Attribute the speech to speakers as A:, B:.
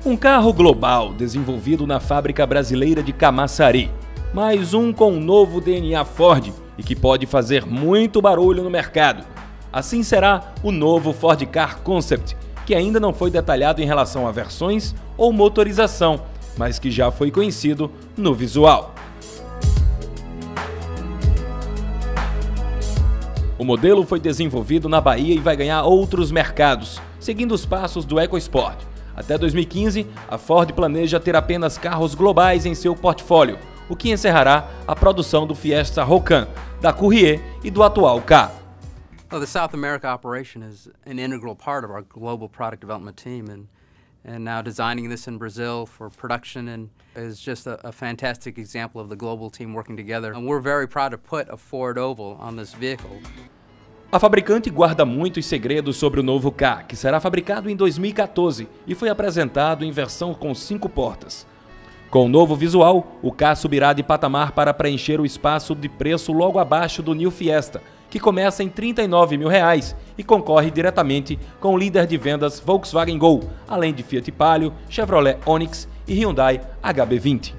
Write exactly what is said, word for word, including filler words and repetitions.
A: Um carro global desenvolvido na fábrica brasileira de Camaçari, mais um com um novo D N A Ford e que pode fazer muito barulho no mercado. Assim será o novo Ford Ka Concept, que ainda não foi detalhado em relação a versões ou motorização, mas que já foi conhecido no visual. O modelo foi desenvolvido na Bahia e vai ganhar outros mercados, seguindo os passos do EcoSport. Até dois mil e quinze, a Ford planeja ter apenas carros globais em seu portfólio, o que encerrará a produção do Fiesta Rocan, da Courier e do atual Ka.
B: Well, the South America operation is an integral part of our global product development team, and and now designing this in Brazil for production and is just a, a fantastic example of the global team working together. And we're very proud to put a Ford Oval on this vehicle.
A: A fabricante guarda muitos segredos sobre o novo Ka, que será fabricado em dois mil e quatorze e foi apresentado em versão com cinco portas. Com o novo visual, o Ka subirá de patamar para preencher o espaço de preço logo abaixo do New Fiesta, que começa em trinta e nove mil reais e concorre diretamente com o líder de vendas Volkswagen Gol, além de Fiat Palio, Chevrolet Onix e Hyundai H B vinte.